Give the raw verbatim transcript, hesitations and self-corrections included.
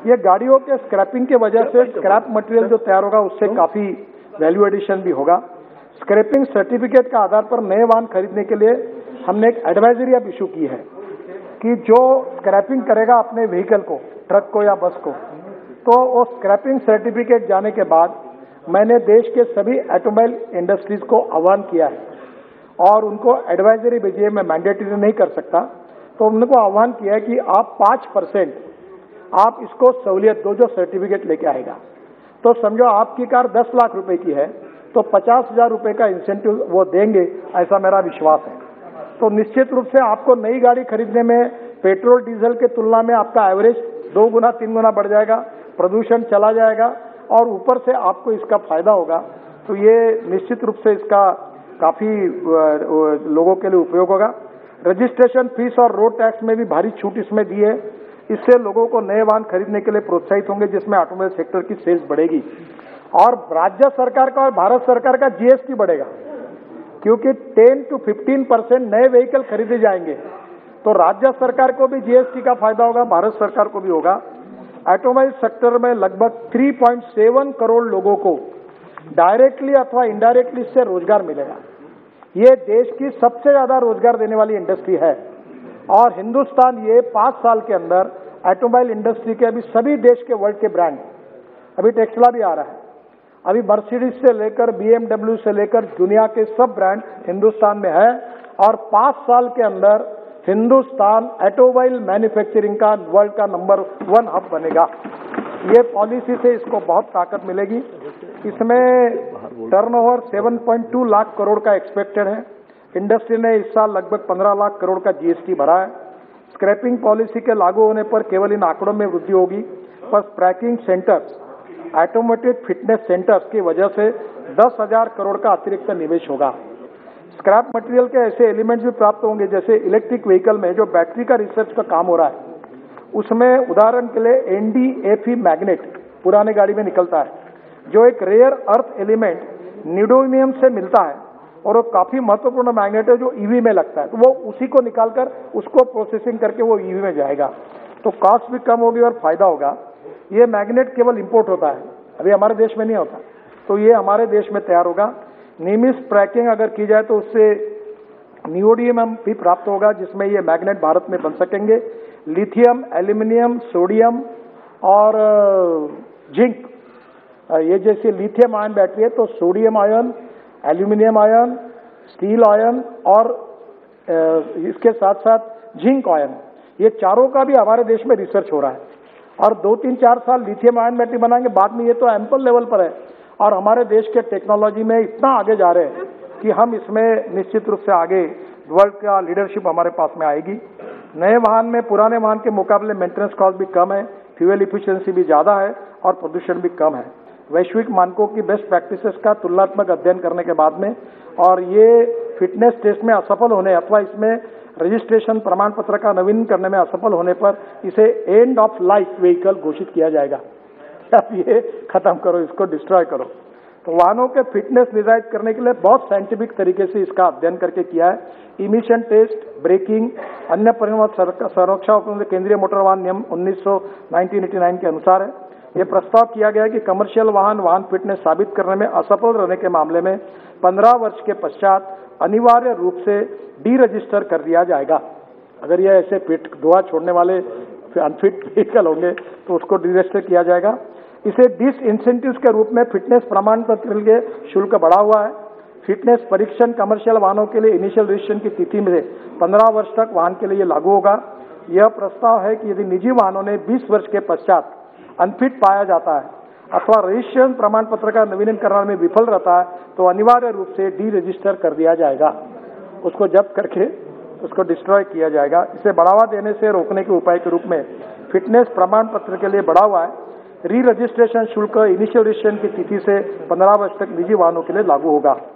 ये गाड़ियों के स्क्रैपिंग की वजह से स्क्रैप मटेरियल जो तैयार होगा उससे काफी वैल्यू एडिशन भी होगा। स्क्रैपिंग सर्टिफिकेट का आधार पर नए वाहन खरीदने के लिए हमने एक एडवाइजरी अब इशू की है कि जो स्क्रैपिंग करेगा अपने व्हीकल को, ट्रक को या बस को, तो वो स्क्रैपिंग सर्टिफिकेट जाने के बाद मैंने देश के सभी ऑटोमोबाइल इंडस्ट्रीज को आह्वान किया है और उनको एडवाइजरी भेजिए। मैं मैंडेटरी नहीं कर सकता, तो उनको आह्वान किया है कि आप पाँच परसेंट आप इसको सहूलियत दो जो सर्टिफिकेट लेके आएगा। तो समझो आपकी कार दस लाख रुपए की है तो पचास हजार रुपए का इंसेंटिव वो देंगे, ऐसा मेरा विश्वास है। तो निश्चित रूप से आपको नई गाड़ी खरीदने में पेट्रोल डीजल के तुलना में आपका एवरेज दो गुना तीन गुना बढ़ जाएगा, प्रदूषण चला जाएगा और ऊपर से आपको इसका फायदा होगा। तो ये निश्चित रूप से इसका काफी लोगों के लिए उपयोग होगा। रजिस्ट्रेशन फीस और रोड टैक्स में भी भारी छूट इसमें दी है। इससे लोगों को नए वाहन खरीदने के लिए प्रोत्साहित होंगे, जिसमें ऑटोमोबाइल सेक्टर की सेल्स बढ़ेगी और राज्य सरकार का और भारत सरकार का जीएसटी बढ़ेगा, क्योंकि टेन टू फिफ्टीन परसेंट नए व्हीकल खरीदे जाएंगे। तो राज्य सरकार को भी जीएसटी का फायदा होगा, भारत सरकार को भी होगा। ऑटोमोबाइल सेक्टर में लगभग तीन पॉइंट सात करोड़ लोगों को डायरेक्टली अथवा इनडायरेक्टली इससे रोजगार मिलेगा। ये देश की सबसे ज्यादा रोजगार देने वाली इंडस्ट्री है और हिंदुस्तान ये पांच साल के अंदर ऑटोमोबाइल इंडस्ट्री के अभी सभी देश के वर्ल्ड के ब्रांड, अभी टेस्ला भी आ रहा है, अभी मर्सिडीज से लेकर बीएमडब्ल्यू से लेकर दुनिया के सब ब्रांड हिंदुस्तान में है और पांच साल के अंदर हिंदुस्तान ऑटोमोबाइल मैन्युफैक्चरिंग का वर्ल्ड का नंबर वन हब बनेगा। ये पॉलिसी से इसको बहुत ताकत मिलेगी। इसमें टर्नओवर सात पॉइंट दो लाख करोड़ का एक्सपेक्टेड है। इंडस्ट्री ने इस साल लगभग पंद्रह लाख करोड़ का जीएसटी भरा है। स्क्रैपिंग पॉलिसी के लागू होने पर केवल इन आंकड़ों में वृद्धि होगी, पर tracking centres, automated fitness centres की वजह से दस हजार करोड़ का अतिरिक्त निवेश होगा। स्क्रैप मटेरियल के ऐसे एलिमेंट्स भी प्राप्त होंगे, जैसे इलेक्ट्रिक व्हीकल में जो बैटरी का रिसर्च का काम हो रहा है, उसमें उदाहरण के लिए एनडीएफई मैग्नेट पुराने गाड़ी में निकलता है, जो एक रेयर अर्थ एलिमेंट न्यूडोनियम से मिलता है और वो काफी महत्वपूर्ण मैग्नेट है जो ईवी में लगता है। तो वो उसी को निकालकर उसको प्रोसेसिंग करके वो ईवी में जाएगा, तो कॉस्ट भी कम होगी और फायदा होगा। ये मैग्नेट केवल इंपोर्ट होता है, अभी हमारे देश में नहीं होता, तो ये हमारे देश में तैयार होगा। नियमित ट्रैकिंग अगर की जाए तो उससे नियोडियम भी प्राप्त होगा, जिसमें ये मैग्नेट भारत में बन सकेंगे। लिथियम, एल्यूमिनियम, सोडियम और जिंक, ये जैसे लिथियम आयन बैटरी है तो sodium ion, aluminium ion, steel ion और इसके साथ साथ जिंक आयन, ये चारों का भी हमारे देश में रिसर्च हो रहा है और दो तीन चार साल लिथियम आयन बैटरी बनाएंगे। बाद में ये तो एम्पल लेवल पर है और हमारे देश के टेक्नोलॉजी में इतना आगे जा रहे हैं कि हम इसमें निश्चित रूप से आगे वर्ल्ड का लीडरशिप हमारे पास में आएगी। नए वाहन में पुराने वाहन के मुकाबले मेंटेनेंस कॉस्ट भी कम है, फ्यूल इफिशियंसी भी ज्यादा है और प्रदूषण भी कम है। वैश्विक मानकों की बेस्ट प्रैक्टिसेस का तुलनात्मक अध्ययन करने के बाद में और ये फिटनेस टेस्ट में असफल होने अथवा इसमें रजिस्ट्रेशन प्रमाण पत्र का नवीन करने में असफल होने पर इसे एंड ऑफ लाइफ व्हीकल घोषित किया जाएगा। अब ये खत्म करो, इसको डिस्ट्रॉय करो। तो वाहनों के फिटनेस निर्धारित करने के लिए बहुत साइंटिफिक तरीके से इसका अध्ययन करके किया है। इमिशन टेस्ट, ब्रेकिंग, अन्य परिवहन संरक्षा उपकरण केंद्रीय मोटर वाहन नियम उन्नीस सौ नाइनटीन एटी नाइन के अनुसार है। यह प्रस्ताव किया गया है कि कमर्शियल वाहन वाहन फिटनेस साबित करने में असफल रहने के मामले में पंद्रह वर्ष के पश्चात अनिवार्य रूप से डी रजिस्टर कर दिया जाएगा। अगर यह ऐसे फिट धुआं छोड़ने वाले अनफिट व्हीकल होंगे तो उसको डी रजिस्टर किया जाएगा। इसे डिस इंसेंटिव्स के रूप में फिटनेस प्रमाण पत्र के शुल्क बढ़ा हुआ है। फिटनेस परीक्षण कमर्शियल वाहनों के लिए इनिशियल रजिस्ट्रेशन की तिथि में पंद्रह वर्ष तक वाहन के लिए लागू होगा। यह प्रस्ताव है कि यदि निजी वाहनों ने बीस वर्ष के पश्चात अनफिट पाया जाता है अथवा रजिस्ट्रेशन प्रमाण पत्र का नवीनीकरण कराने में विफल रहता है तो अनिवार्य रूप से डी रजिस्टर कर दिया जाएगा, उसको जब्त करके उसको डिस्ट्रॉय किया जाएगा। इसे बढ़ावा देने से रोकने के उपाय के रूप में फिटनेस प्रमाण पत्र के लिए बढ़ा हुआ है। री रजिस्ट्रेशन शुल्क इनिशियल रजिस्ट्रेशन की तिथि से पंद्रह वर्ष तक निजी वाहनों के लिए लागू होगा।